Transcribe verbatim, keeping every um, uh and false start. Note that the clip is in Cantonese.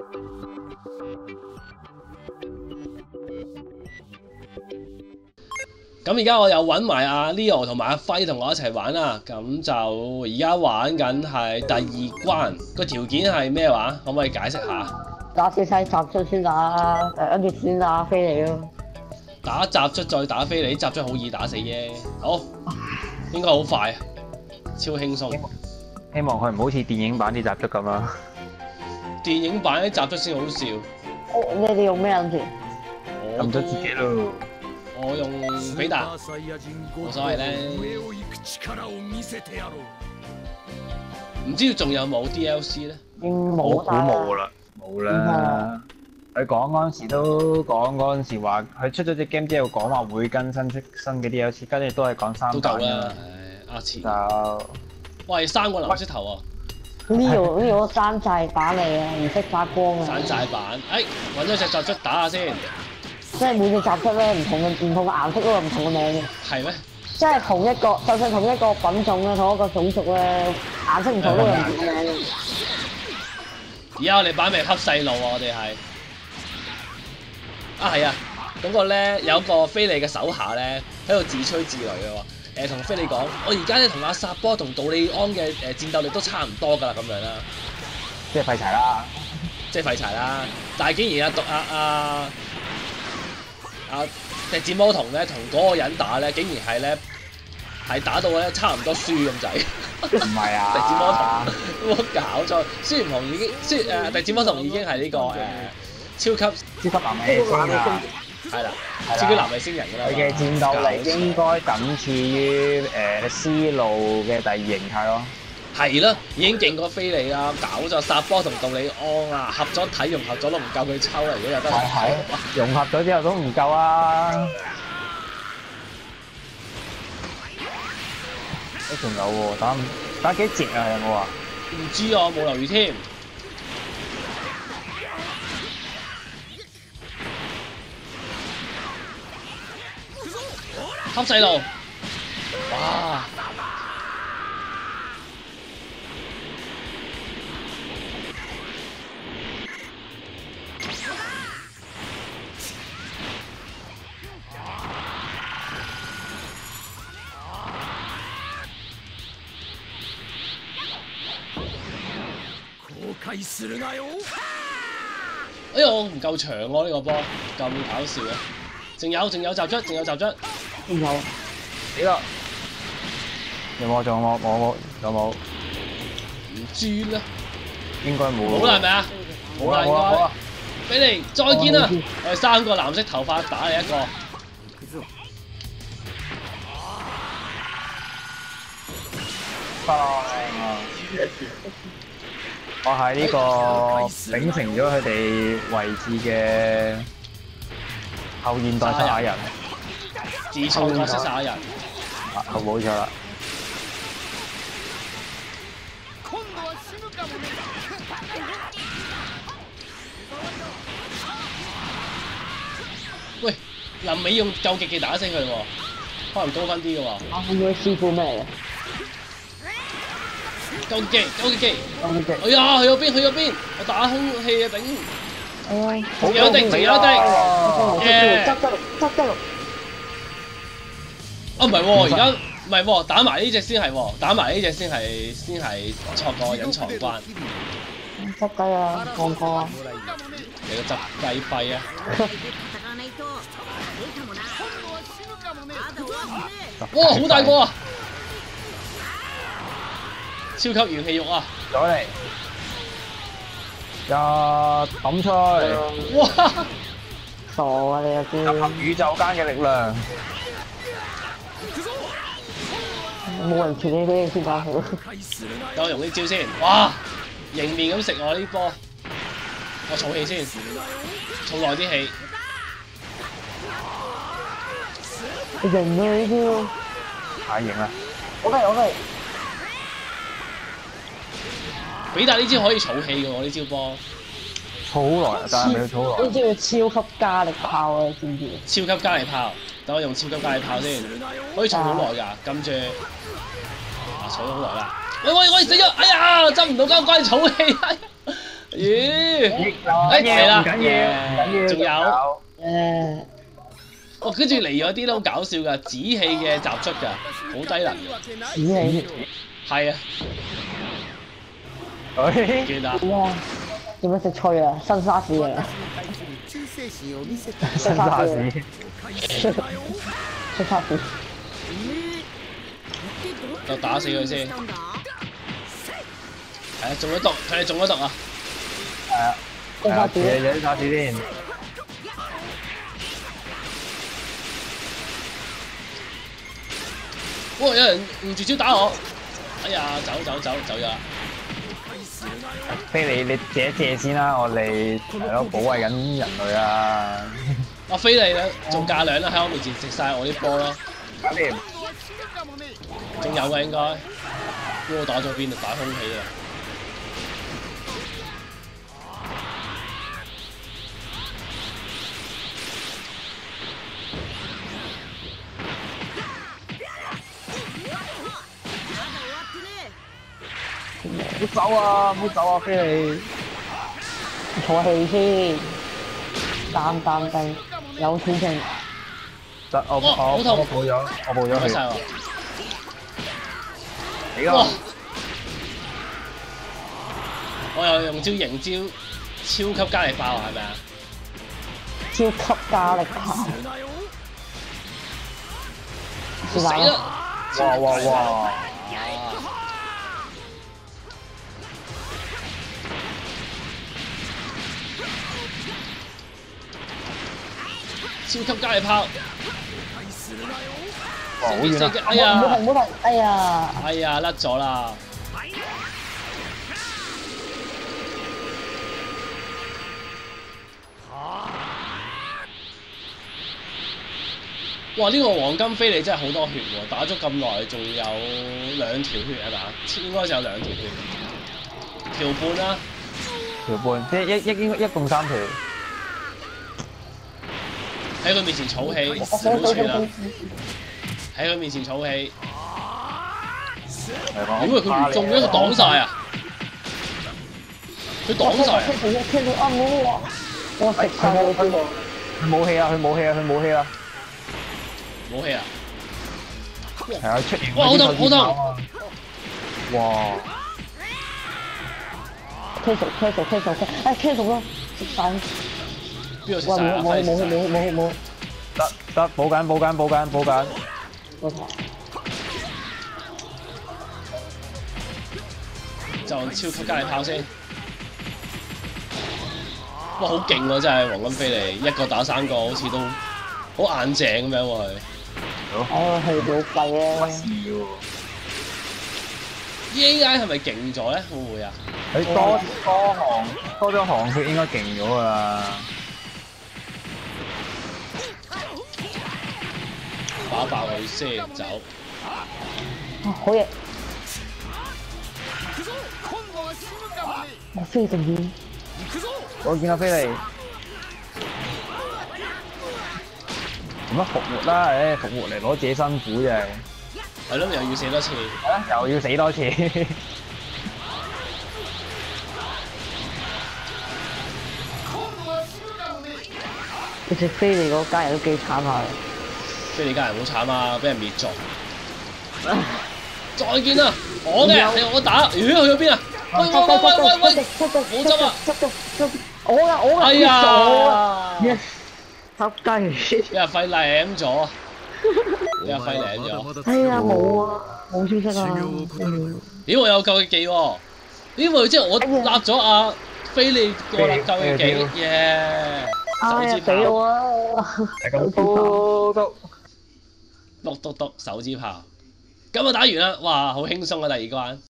咁而家我又揾埋阿 Leo 同埋阿輝同我一齊玩啦，咁就而家玩緊係第二關，個條件係咩話？可唔可以解釋下？ 打死晒雜卒先打，跟住先打飛你咯。 打雜卒再打飛你，雜卒好易打死啫。好，應該好快，超輕鬆。 希望佢唔好似電影版啲雜卒咁啦。 電影版啲雜卒先好笑。 哦，你哋用咩諗住？ 撳咗自己咯。 我用比達，冇所謂咧。唔知仲有冇 D L C 咧？ 應我估冇晒冇啦，冇啦。佢講嗰陣時都講嗰陣時話，佢出咗隻 game 之後講話會更新出新嘅 D L C，跟住都係講三都版夠啦， 嘅。 唉，阿錢。 就喂，三個藍色頭喎。 呢度呢度山寨版嚟嘅，唔識發光啊！ 山寨版，誒揾咗隻雜卒打下先。 即係每隻雜卒咧唔同嘅唔同嘅顏色都有唔同嘅名嘅。 係咩？ 即係同一個，就算同一個品種咧，同一個種族咧，顏色唔同都有唔同嘅名嘅。 而家我哋擺明黑細路啊！我哋係啊係啊，嗰個咧有個菲利嘅手下咧喺度自吹自擂嘅喎，誒同菲利講：我而家咧同阿薩波同杜利安嘅誒戰鬥力都差唔多㗎啦，咁樣啦， 即係廢柴啦， 即係廢柴啦。但係竟然阿獨阿阿阿笛子魔童咧同嗰個人打咧，竟然係咧係打到咧差唔多輸咁滯。 唔係啊！ 笛子魔童有冇搞錯？孫悟空已經孫誒笛子魔童已經係呢、這個誒、呃、超級超級男美星啊！ 係啦，超級男美星人㗎啦。 佢嘅戰鬥力應該僅次於誒思路嘅第二形態咯。 係啦，已經勁過菲利啦，搞咗薩波同杜利安啊，合咗體融合咗都唔夠佢抽啦！如果有得係係融合咗之後都唔夠啊！都仲有喎，打打幾折啊？有冇啊？ 唔知啊，冇留意添。黑細路，哇！哎呀，我唔夠長喎呢個波，咁搞笑嘅。仲有仲有雜卒，仲有雜卒。 邊有？ 呢個有冇？仲有冇？冇冇？有冇？ 唔知咧， 應該冇。 冇啦係咪啊？冇啦應該。俾你再見啦！我哋三個藍色頭髮打你一個。 我係呢個秉承咗佢哋位置嘅後現代賽亞人， 自創角色賽亞人。 啊，冇錯啦。 喂，臨尾用救極技打死佢喎，可能高分啲嘅喎。 啊，會唔會師傅咩嚟嘅？ 救極技，救極技。 救極技。 哎呀，去咗邊？去咗邊？我打空氣啊頂！ 哎， 仲有一滴，仲有一滴。 誒，執得執得。 啊唔係喎，而家唔係喎，打埋呢隻先係喎，打埋呢隻先係先係錯過隱藏關。 執雞啊，放過啊！ 你個執雞肺啊！哇，好大個啊！超級元氣肉啊！ 咗嚟，一抌出去！ 哇！ 傻啊你又知！ 集合宇宙間嘅力量。 冇人傳你俾你先打好。 等我用呢招先，哇！迎面咁食我呢波，我儲氣先，儲耐啲氣。 型啊呢招！ 太型啦！ 我嚟我嚟。 比達呢招可以儲氣嘅喎，呢招波。 儲好耐，但係未儲好耐。 呢招要超級加力炮啊！你知唔知？ 超級加力炮，等我用超級加力炮先，可以儲好耐㗎，跟住啊儲咗好耐啦。喂喂喂死咗！哎呀，執唔到交關儲氣， 咦？ 誒係啦唔緊要，唔緊要， 仲有。 誒， 哦，跟住嚟咗啲咧好搞笑㗎，紫氣嘅集出㗎，好低能嘅。 紫氣係啊， 誒， 記得。 點啊？點樣食脆啊？新沙士啊！ 新沙士， 新沙士。 就打死佢先。係啊，中咗毒，佢哋中咗毒啊！ 係啊，係啊，有有啲沙士先。 哇！有人護住招打我，哎呀，走走走走咗啦！ 飛你你借一借先啦，我哋係咯保衛緊人類啊！ 阿飛你啦，做架兩啦，喺我面前食晒我啲波啦， 搞掂。 仲有嘅應該。我打咗邊啊？打空氣啊！ 唔好走啊！唔好走啊！飛你。 坐氣先，淡淡定，有錢剩。 得我我我哇好痛我報咗，我報唔咗佢。 該晒我。哇你個！ 我又用招型招超級加力爆啊，係咪啊？ 超級加力炮。 死啦！ 哇哇哇！ 超級加力炮， 哇好遠啊！ 哎呀， 唔好停，唔好停！哎呀， 哎呀，甩咗啦！哇！呢、個黃金飛利真係好多血喎，打咗咁耐，仲有兩條血係嘛？應該就有兩條血，條半啦。 條半，即係一一應該一共三條。 喺佢面前儲氣， 我想冇算啦想。 喺佢面前儲氣， 嚟講， 點解佢唔中嘅？佢擋晒啊！佢擋晒啊！ 聽到聽到啊！冇啊！我食晒你邊個？ 佢冇氣啊！佢冇氣啊！佢冇氣啊！ 冇氣啊！ 係啊，出現哇好痛好痛啊！哇！ 推熟推熟推熟推，哎推熟啦！食晒。哇！ 邊度食晒啊？ 冇冇冇快啲食晒！ 冇冇冇得得，補緊補緊補緊補緊。 冇。 就超級加力炮先。哇！好勁喎，真係黃金飛利，一個打三個，好似都好硬淨咁樣喎佢。 哎，係老廢啊！ 要 E A I 係咪勁咗咧？會唔會啊？ 佢多多行多咗行血應該勁咗㗎啦。 打爆佢先走。 好嘢！我飛定啲。 我見到飛利，咁樣復活啦！誒，復活嚟攞自己辛苦啫。 係咯，又要死多次。 又要死多次。 其實飛利嗰家人都幾慘下。 飛利家人好慘啊，俾人滅族。再見啦！我嘅係我打，咦去咗邊啊？喂喂喂喂喂喂！冇執啊！ 執到執我噶我噶哎呀 ！yes，執雞！ 俾人廢舐咗，俾人廢舐咗。 哎呀冇啊，冇消息啊！ 咦我有救嘅技喎！咦喂即係我立咗阿飛利個救嘅技，耶！手指俾炮， 我啊！ 咁都都篤篤篤手指炮。咁啊打完啦，哇好輕鬆啊第二關。